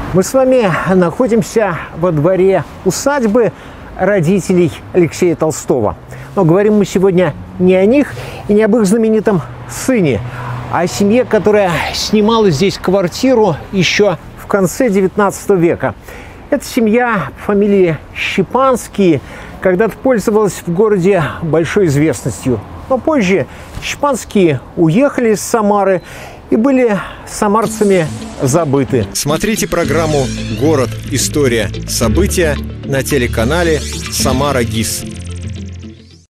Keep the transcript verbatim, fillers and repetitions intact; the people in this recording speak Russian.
Мы с вами находимся во дворе усадьбы родителей Алексея Толстого. Но говорим мы сегодня не о них и не об их знаменитом сыне, а о семье, которая снимала здесь квартиру еще в конце девятнадцатого века. Эта семья по фамилии Щепанские когда-то пользовалась в городе большой известностью. Но позже Щепанские уехали из Самары и были самарцами забыты. Смотрите программу «Город. История. События» на телеканале «Самара ГИС».